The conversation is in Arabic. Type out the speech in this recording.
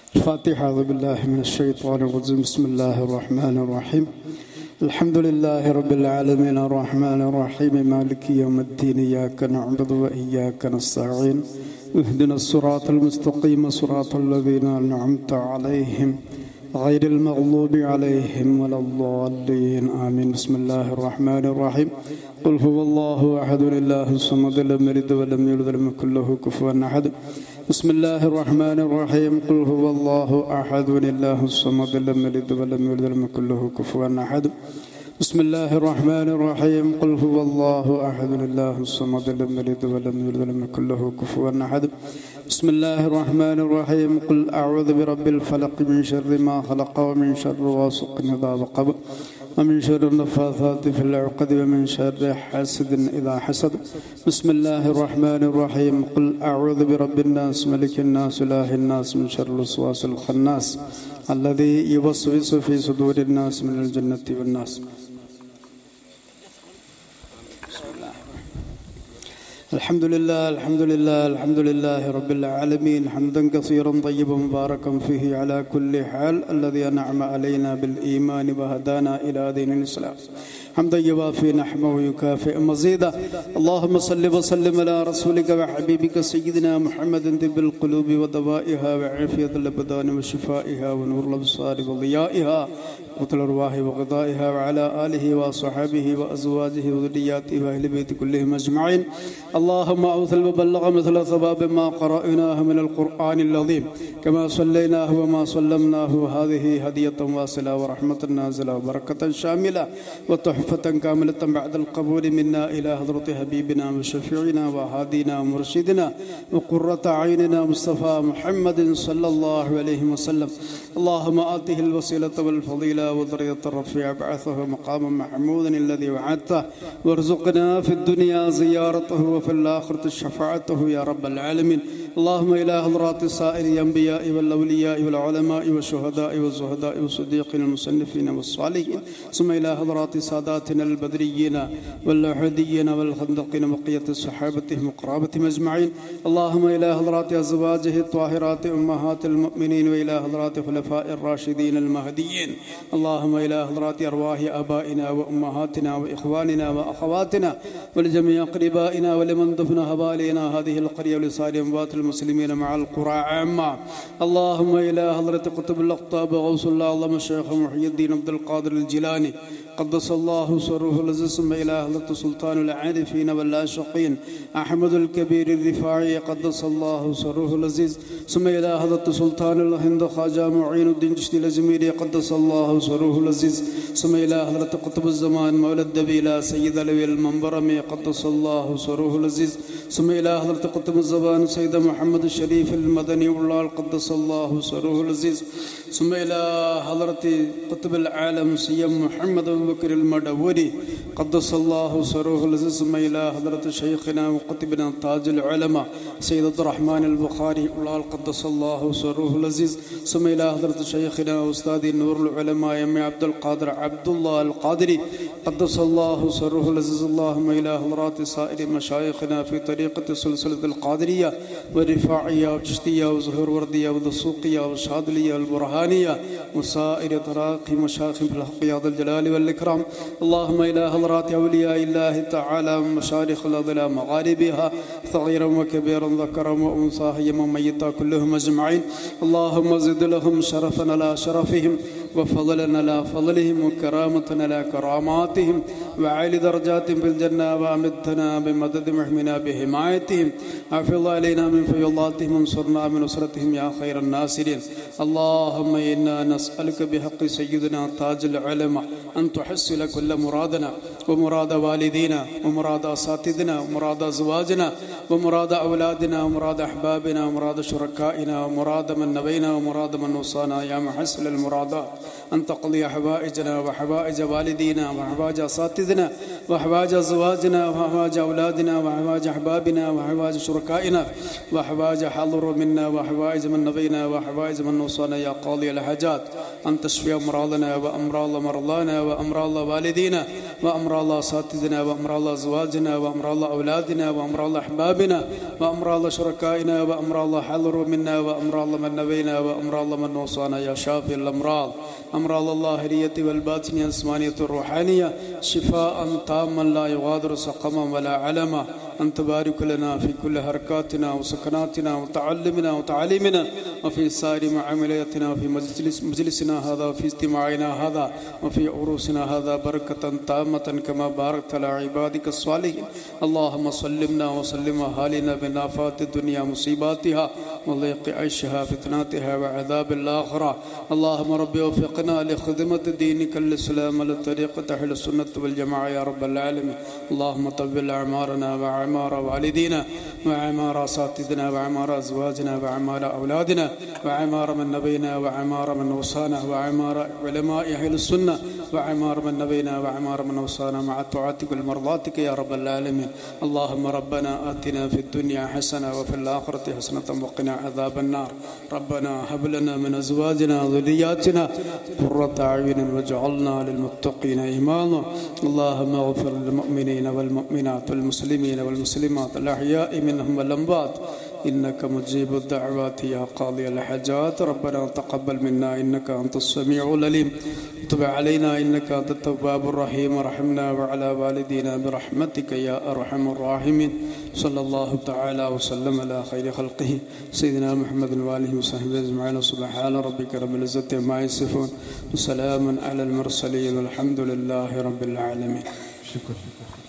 الفاتحة. أعوذ بالله من الشيطان الرجيم. بسم الله الرحمن الرحيم. الحمد لله رب العالمين الرحمن الرحيم مالك يوم الدين. إياك نعبد وإياك نستعين. اهدنا الصراط المستقيم صراط الذين أنعمت عليهم غير المغضوب عليهم ولا الضالين آمين. بسم الله الرحمن الرحيم. قل هو الله أحد الله الصمد لم يلد ولم يولد ولم يكن له كفوا أحد. بسم الله الرحمن الرحيم. قل هو الله أحد الله الصمد لم يلد ولم يولد ولم يكن له كفوا أحد. بسم الله الرحمن الرحيم. قل هو الله أحد الله الصمد لم يلد ولم يولد ولم يكن له كفوا أحد. بسم الله الرحمن الرحيم. قل أعوذ برب الفلق من شر ما خلق ومن شر غاسق إذا وقب ومن شر النفاثات في العقد ومن شر حاسد إذا حسد. بسم الله الرحمن الرحيم. قل أعوذ برب الناس ملك الناس إله الناس من شر الوسواس الخناس الذي يوسوس في صدور الناس من الجنة والناس. الحمد لله الحمد لله الحمد لله رب العالمين حمدا كثيرا طيبا مباركا فيه على كل حال الذي أنعم علينا بالإيمان وهدانا إلى دين الإسلام حمدا يوافي نحمه ويكافئ مزيدا. اللهم صل وسلم على رسولك وحبيبك سيدنا محمد طب القلوب ودوائها وعافية الأبدان وشفائها ونور الأبصار وضيائها قوت الأرواح وغذائها وعلى آله وصحبه وأزواجه وذرياته وأهل بيت كلهم أجمعين. اللهم أوصل وبلغ مثل ثواب ما قرأناه من القرآن العظيم كما صليناه وما سلمناه. هذه هدية واصلة ورحمة نازلة وبركة شاملة وتحفة كاملة بعد القبول منا إلى حضرة حبيبنا وشفيعنا وهادينا ومرشدنا وقرة عيننا مصطفى محمد صلى الله عليه وسلم. اللهم آته الوسيلة والفضيلة وذرية الرفيع بعثه مقاما محمودا الذي وعدته وارزقنا في الدنيا زيارته وفي الآخرة شفاعته يا رب العالمين. اللهم إلى حضرات سائر الأنبياء والأولياء والعلماء والشهداء والزهداء والصديقين المصنفين والصالحين ثم إلى حضرات ساداتنا البدريين والأحديين والخندقين وبقية صحابتهم وقرابتهم أجمعين. اللهم إلى حضرات أزواجه الطاهرات أمهات المؤمنين وإلى حضرات خلفاء الراشدين المهديين. اللهم إلى حضرات أرواح آبائنا وأمهاتنا وإخواننا وأخواتنا ولجميع أقربائنا ولمن دفن حوالينا هذه القرية ولسائر أموات المسلمين مع القرى عامة. اللهم إلى حضرة قطب الأقطاب غوث الله أعظم الشيخ محي الدين عبد القادر الجيلاني قدس الله سره العزيز. ثم إلى حضرة سلطان العارفين والعاشقين أحمد الكبير الرفاعي قدس الله سره العزيز. ثم إلى حضرة سلطان الهند خواجة معين الدين جشتي الأجميري قدس الله سره العزيز. ثم إلى حضرة قطب الزمان مولى الدبيلة سيد علوي المنبرمي قدس الله سره العزيز. ثم إلى حضرة قطب الزمان سيد محمد الشريف المدني والله قدس الله سره العزيز. ثم إلى حضرة قطب العالم سيد محمد أبو بكر المدوري قدس الله سره العزيز. ثم إلى حضرة شيخنا وقطبنا تاج العلماء سيد عبد الرحمن البخاري والله قدس الله سره العزيز. ثم إلى حضرة شيخنا وأستاذ نور العلماء يمي عبد القادر عبد الله القادري قدس الله سره العزيز. اللهم إلى حضرات سائر مشايخنا في طريقة سلسلة القادرية والرفاعية والچشتية وزهور وردية والدسوقية والشاذلية والبرهانية وسائر تراقي مشايخ في الحق يا ذا الجلال والإكرام. اللهم إلى حضرات أولياء الله تعالى مشارق الأرض إلى مغاربها صغيرا وكبيرا ذكرا وأنثى حيا وميتا كلهم أجمعين. اللهم زد لهم شرفا على شرفهم وفضلا على فضلهم وكرامة على كراماتهم وعالي درجات في الجنة وأمدنا بمدد محمنا بحمايتهم. حافظ علينا من فيضاتهم وانصرنا من نصرتهم يا خير الناصرين. اللهم إنا نسألك بحق سيدنا تاج العلماء أن تحصل كل مرادنا ومراد والدينا ومراد أساتذنا ومراد أزواجنا ومراد أولادنا ومراد أحبابنا ومراد شركائنا ومراد من نبينا ومراد من وصانا يا محصل المرادات أن تقضي حوائجنا وحوائج والدينا وحوائج أساتذتنا وحوائج أزواجنا وحوائج أولادنا وحوائج أحبابنا وحوائج شركائنا وحوائج حضر منا وحوائج من نبينا وحوائج من نوصانا يا قاضي الحاجات أن تشفي أمراضنا وأمراض مرضانا وأمراض والدينا وأمراض أساتذتنا وأمراض أزواجنا وأمراض أولادنا وأمراض أحبابنا وأمراض شركائنا وأمراض حضر منا وأمراض من نبينا وأمراض من نوصانا يا شافي الأمراض أمراض الظاهرية والباطنية الجسمانية الروحانية شفاء تاما لا يغادر سقما ولا علما. أن تبارك لنا في كل حركاتنا وسكناتنا وتعلمنا وتعليمنا وفي سائر معاملاتنا وفي مجلسنا هذا وفي اجتماعنا هذا وفي عروسنا هذا بركة تامة كما باركت على عبادك الصالحين. اللهم سلمنا وسلم أهالينا من آفات الدنيا مصيباتها وضيق عيشها فتناتها وعذاب الآخرة. اللهم رب وفقنا لخدمة دينك الإسلام على طريقة أهل السنة والجماعة يا رب العالمين. اللهم طول أعمارنا وأعمار والدينا وأعمار أساتذتنا وأعمار أزواجنا وأعمار أولادنا وأعمار من نبينا وأعمار من وصانا وأعمار علماء أهل السنة وأعمار من نبينا وأعمار من وصانا مع طاعتك ومرضاتك يا رب العالمين. اللهم ربنا آتنا في الدنيا حسنة وفي الآخرة حسنة وقنا عذاب النار. ربنا هب لنا من أزواجنا وذرياتنا قرة أعين واجعلنا للمتقين إماما. اللهم اغفر للمؤمنين والمؤمنات والمسلمين والمسلمات الأحياء منهم والأموات إنك مجيب الدعوات يا قاضي الحاجات. ربنا تقبل منا إنك أنت السميع العليم. تب علينا إنك أنت التواب الرحيم. ورحمنا وعلى والدينا برحمتك يا أرحم الراحمين. صلى الله تعالى وسلم على خير خلقه سيدنا محمد وآله وصحبه أجمعين. سبحان ربك رب العزة عما يصفون وسلام على المرسلين والحمد لله رب العالمين. شكرا.